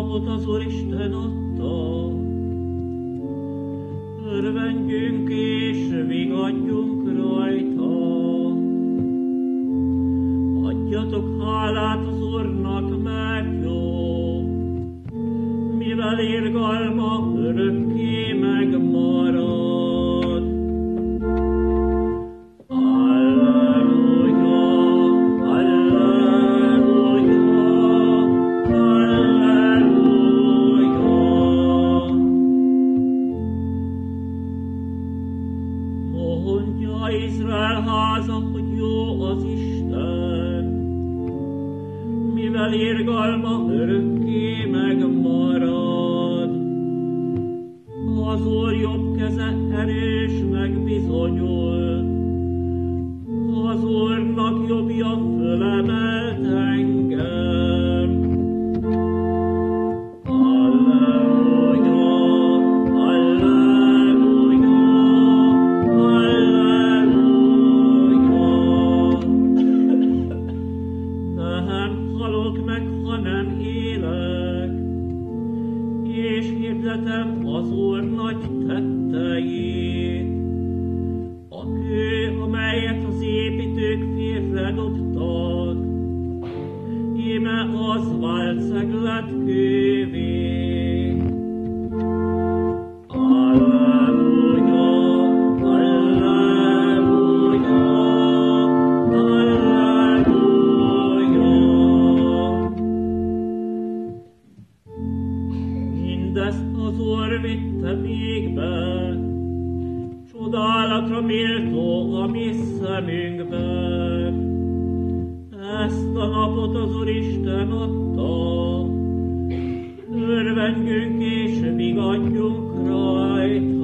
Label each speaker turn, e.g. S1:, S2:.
S1: napot az Úristen adta. Örvendjünk és vigadjunk rajta. Adjatok hálát az Úrnak, mert jó, mivel irgalma örökké megmarad. Alleluja, alleluja, alleluja. Mondja Izrael háza, hogy jó az Isten, mivel irgalma örökké megmarad. Az Úr jobb keze erősnek bizonyul, az Úrnak jobbja fölemelt engem. Alleluja, alleluja, alleluja. Nem halok meg, hanem élek, és hirdetem az Úr nagy tetteit. A kő, amelyet az építők félredobtak, íme az vált szeglet kővé. Alleluja, alleluja, alleluja. Mindezt az Úr vitte végbe, csodálatra méltó a mi szemünkben. Ezt a napot az Úristen adta, örvendjünk és vigadjunk rajta.